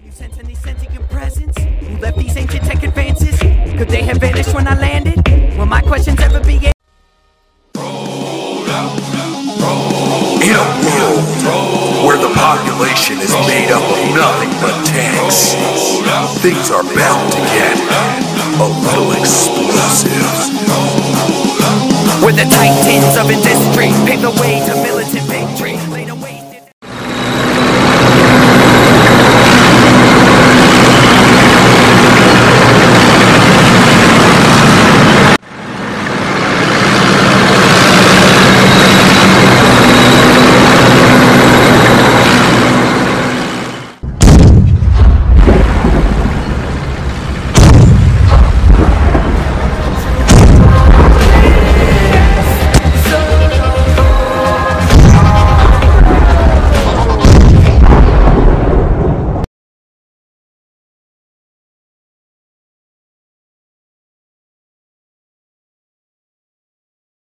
you sense any sentient presence? Who left these ancient tech advances? Could they have vanished when I landed? Will my questions ever be answered? In a world where the population is made up of nothing but tanks, things are bound to get a little explosive. Where the titans of industry pave the way to militant